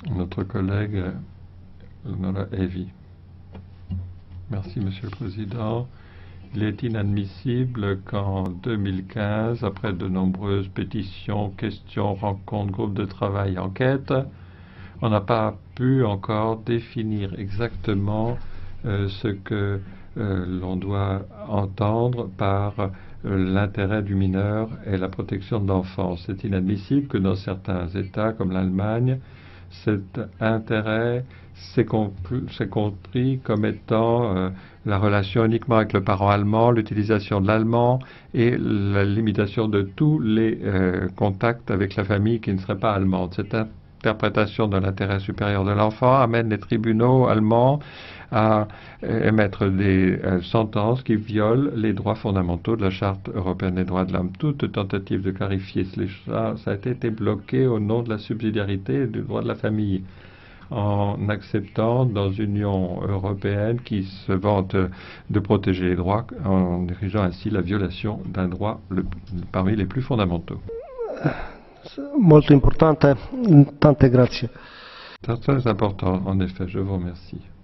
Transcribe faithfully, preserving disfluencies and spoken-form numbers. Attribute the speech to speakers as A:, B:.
A: Notre collègue Nora Evi. Merci, Monsieur le Président. Il est inadmissible qu'en deux mille quinze, après de nombreuses pétitions, questions, rencontres, groupes de travail, enquêtes, on n'a pas pu encore définir exactement euh, ce que euh, l'on doit entendre par euh, l'intérêt du mineur et la protection de l'enfance. C'est inadmissible que dans certains États, comme l'Allemagne, cet intérêt s'est compris comme étant euh, la relation uniquement avec le parent allemand, l'utilisation de l'allemand et la limitation de tous les euh, contacts avec la famille qui ne serait pas allemande. Cette interprétation de l'intérêt supérieur de l'enfant amène les tribunaux allemands à euh, émettre des euh, sentences qui violent les droits fondamentaux de la Charte européenne des droits de l'homme. Toute tentative de clarifier cela, ça a été bloqué au nom de la subsidiarité et du droit de la famille, en acceptant dans une Union européenne qui se vante de protéger les droits, en dirigeant ainsi la violation d'un droit le, parmi les plus fondamentaux.
B: Molto importante, tante grazie.
A: C'est très important, en effet, je vous remercie.